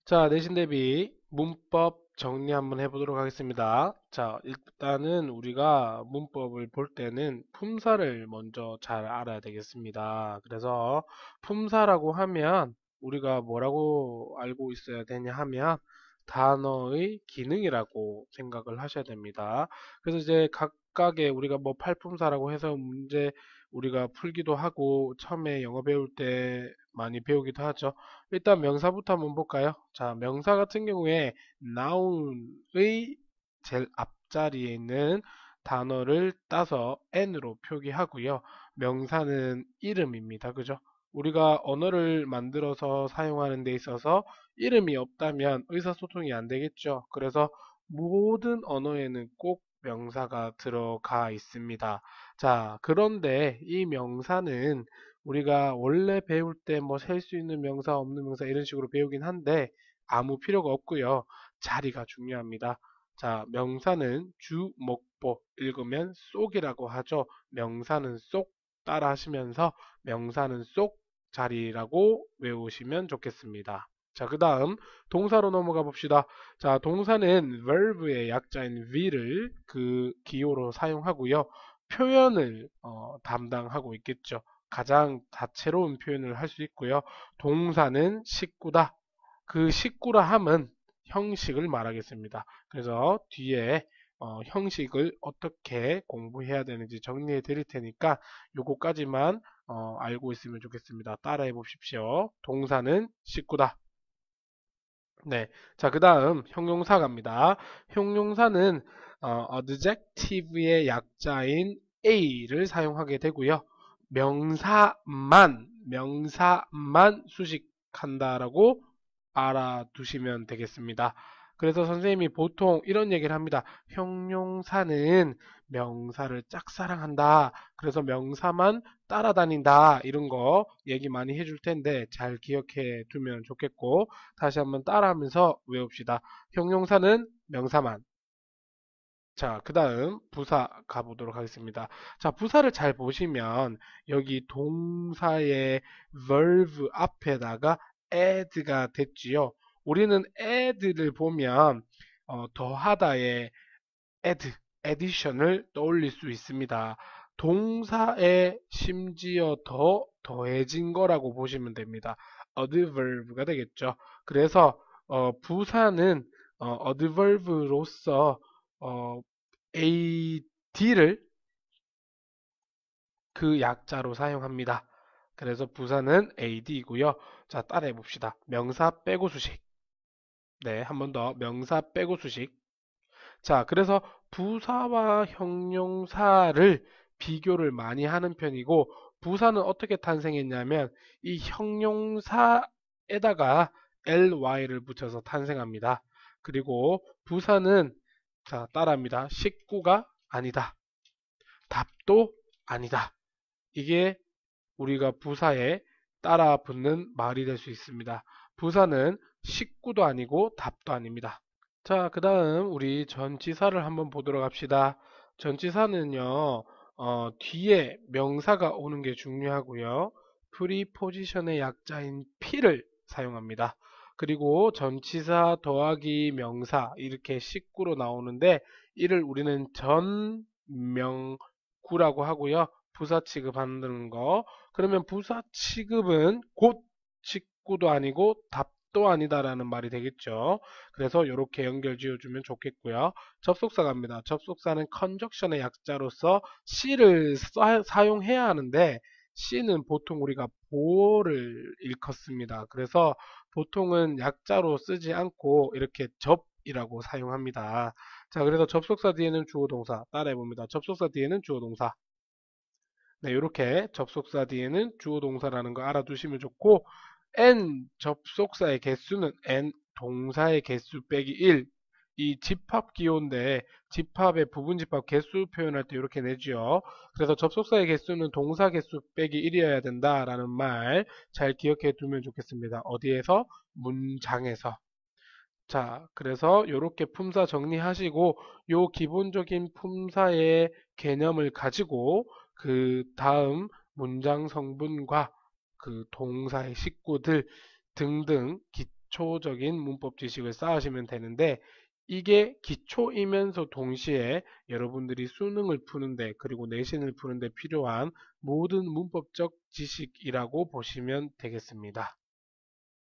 자, 내신 대비 문법 정리 한번 해보도록 하겠습니다. 자, 일단은 우리가 문법을 볼 때는 품사를 먼저 잘 알아야 되겠습니다. 그래서 품사라고 하면 우리가 뭐라고 알고 있어야 되냐 하면 단어의 기능이라고 생각을 하셔야 됩니다. 그래서 이제 각각의 우리가 뭐 팔품사라고 해서 문제 우리가 풀기도 하고 처음에 영어 배울 때 많이 배우기도 하죠. 일단 명사부터 한번 볼까요? 자, 명사 같은 경우에 noun의 제일 앞자리에 있는 단어를 따서 n으로 표기하고요. 명사는 이름입니다. 그죠? 우리가 언어를 만들어서 사용하는 데 있어서 이름이 없다면 의사소통이 안 되겠죠. 그래서 모든 언어에는 꼭 명사가 들어가 있습니다. 자, 그런데 이 명사는 우리가 원래 배울 때 뭐 셀 수 있는 명사, 없는 명사 이런 식으로 배우긴 한데 아무 필요가 없고요. 자리가 중요합니다. 자, 명사는 주, 목보 읽으면 쏙이라고 하죠. 명사는 쏙 따라 하시면서 명사는 쏙 자리라고 외우시면 좋겠습니다. 자, 그 다음 동사로 넘어가 봅시다. 자, 동사는 verb의 약자인 will을 그 기호로 사용하고요. 표현을 담당하고 있겠죠. 가장 다채로운 표현을 할 수 있고요. 동사는 식구다. 그 식구라 함은 형식을 말하겠습니다. 그래서 뒤에 형식을 어떻게 공부해야 되는지 정리해 드릴 테니까 요거까지만 알고 있으면 좋겠습니다. 따라해 보십시오. 동사는 식구다. 네. 자, 그 다음 형용사 갑니다. 형용사는 adjective의 약자인 a를 사용하게 되고요. 명사만 수식한다라고 알아두시면 되겠습니다. 그래서 선생님이 보통 이런 얘기를 합니다. 형용사는 명사를 짝사랑한다. 그래서 명사만 따라다닌다. 이런 거 얘기 많이 해줄 텐데 잘 기억해 두면 좋겠고 다시 한번 따라하면서 외웁시다. 형용사는 명사만. 자, 그 다음 부사 가보도록 하겠습니다. 자, 부사를 잘 보시면 여기 동사의 verb 앞에다가 add가 됐지요. 우리는 add를 보면 더하다의 add, addition을 떠올릴 수 있습니다. 동사에 심지어 더 더해진 거라고 보시면 됩니다. adverb가 되겠죠. 그래서 부사는 adverb로서 ad를 그 약자로 사용합니다. 그래서 부사는 ad이고요. 자, 따라해 봅시다. 명사 빼고 수식. 네, 한 번 더. 명사 빼고 수식. 자, 그래서 부사와 형용사를 비교를 많이 하는 편이고, 부사는 어떻게 탄생했냐면, 이 형용사에다가 ly를 붙여서 탄생합니다. 그리고 부사는, 자, 따라합니다. 식구가 아니다. 답도 아니다. 이게 우리가 부사에 따라 붙는 말이 될 수 있습니다. 부사는 식구도 아니고 답도 아닙니다. 자, 그 다음 우리 전치사를 한번 보도록 합시다. 전치사는요, 뒤에 명사가 오는 게 중요하고요. 프리포지션의 약자인 P를 사용합니다. 그리고 전치사 더하기 명사 이렇게 식구로 나오는데 이를 우리는 전명구라고 하고요. 부사 취급하는 거. 그러면 부사 취급은 곧 식구도 아니고 답도 아니다라는 말이 되겠죠. 그래서 이렇게 연결 지어주면 좋겠고요. 접속사 갑니다. 접속사는 컨적션의 약자로서 C를 사용해야 하는데 C는 보통 우리가 보어를 일컫습니다. 그래서 보통은 약자로 쓰지 않고 이렇게 접이라고 사용합니다. 자, 그래서 접속사 뒤에는 주어 동사 따라해 봅니다. 접속사 뒤에는 주어 동사. 네, 이렇게 접속사 뒤에는 주어 동사라는 거 알아두시면 좋고 n 접속사의 개수는 n 동사의 개수 빼기 1. 이 집합 기호인데 집합의 부분 집합 개수 표현할 때 이렇게 내지요. 그래서 접속사의 개수는 동사 개수 빼기 1이어야 된다라는 말 잘 기억해 두면 좋겠습니다. 어디에서? 문장에서. 자, 그래서 이렇게 품사 정리하시고 요 기본적인 품사의 개념을 가지고 그 다음 문장 성분과 그 동사의 식구들 등등 기초적인 문법 지식을 쌓으시면 되는데 이게 기초이면서 동시에 여러분들이 수능을 푸는데 그리고 내신을 푸는데 필요한 모든 문법적 지식이라고 보시면 되겠습니다.